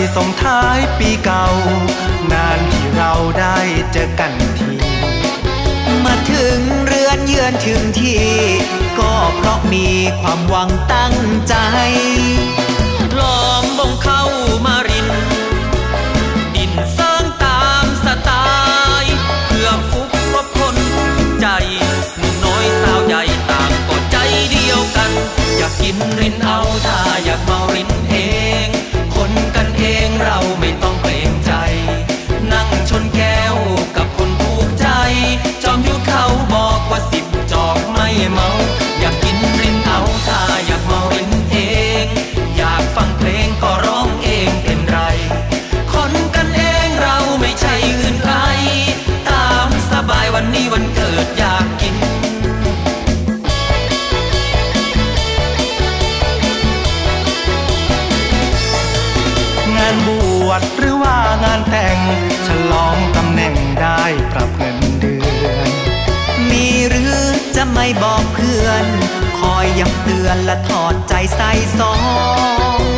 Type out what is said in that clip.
ส่งท้ายปีเก่านานที่เราได้เจอกันทีมาถึงเรือนเยือนถึงที่ก็เพราะมีความหวังตั้งใจลองบงเข้ามารินดินสร้างตามสไตล์เพื่อฟุกครบคนใจหนุ่มน้อยสาวใหญ่ต่างก็ใจเดียวกันอยากกินรินเอาถ้าอยากเมารินเองคนกันเองเราไม่ต้องเกรงใจนั่งชนแก้วกับคนถูกใจจอมยุทธเขาบอกว่า10 จอกไม่เมาอยากกินรินเอาถ้าอยากเมารินเองอยากฟังเพลงก็ร้องเองเป็นไรคนกันเองเราไม่ใช่อื่นไกลตามสบายวันนี้วันเกิดอยากกินงานบวชหรือว่างานแต่งฉลองตำแหน่งได้ปรับเงินเดือนมีหรือจะไม่บอกเพื่อนคอยย้ำเตือนและถอดใจใส่ซอง